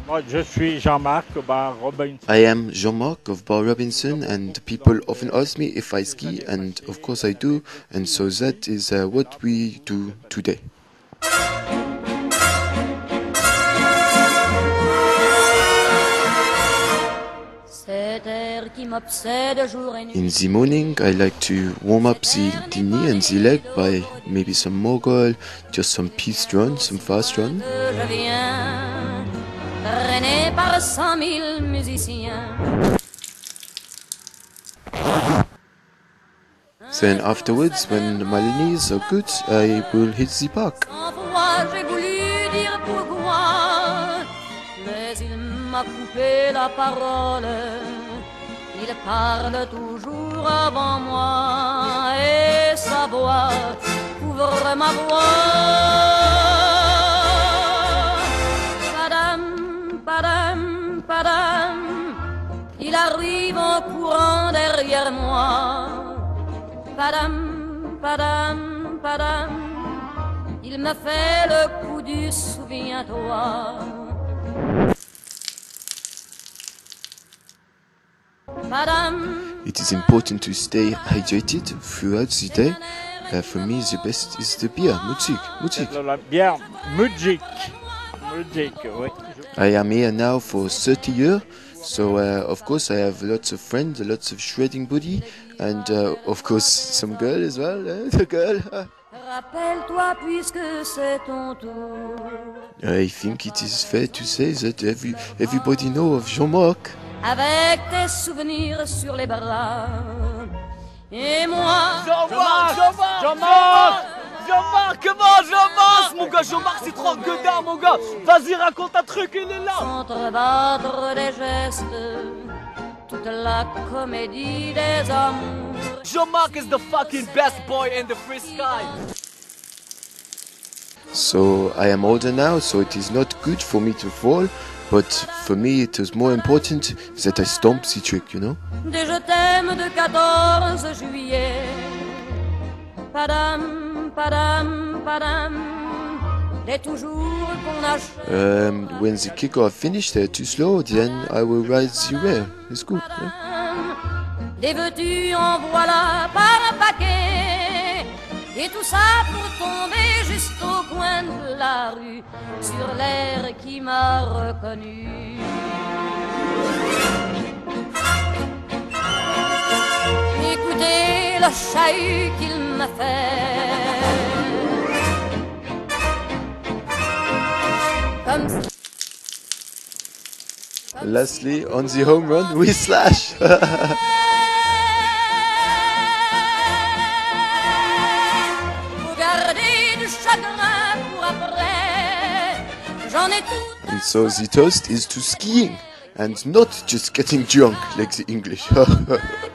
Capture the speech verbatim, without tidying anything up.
Moi, je suis Jean-Marc Bar Robinson. I am Jean-Marc of Bar Robinson, and people often ask me if I ski, and of course I do, and so that is uh, what we do today. In the morning, I like to warm up the, the knee and the leg by maybe some mogul, just some piste run, some fast run. Then afterwards, when my knees are good, I will hit the park. Il parle toujours avant moi et sa voix couvre ma voix. Padam, padam, padam, il arrive en courant derrière moi. Padam, padam, padam, il me fait le coup du souviens-toi. It is important to stay hydrated throughout the day. Uh, for me, the best is the beer, Mudzik. Mudzik. La bière Mudzik. Mudzik, oui. I am here now for thirty years, so uh, of course I have lots of friends, lots of shredding body, and uh, of course some girl as well, uh, the girl. Rappelle-toi puisque c'est ton tour. I think it is fair to say that every, everybody know of Jean-Marc. Avec tes souvenirs sur les bras. Et moi, Jean-Marc, Jean-Marc, Jean-Marc, Jean-Marc, comment Jean-Marc, mon gars, Jean-Marc, c'est trop gueudard, mon gars. Vas-y, raconte un truc, il est là. Entrebattre des gestes, toute la comédie des amours. Jean-Marc is the fucking best boy in the free sky. So I am older now, so it is not good for me to fall. But for me, it was more important that I stomp the trick, you know? Des je t'aime de quatorze juillet. Padam, padam, padam. Des toujours qu'on achète. Um, when the kickoff finished, they're too slow, then I will ride the rail. It's good. Yeah? Des veux-tu en voilà par un paquet. Et tout ça pour tomber juste au coin de la rue, sur l'air qui m'a reconnu. Écoutez le chahut qu'il m'a fait. Comme ça. Lastly, on the home run, we slash. And so the toast is to skiing and not just getting drunk like the English.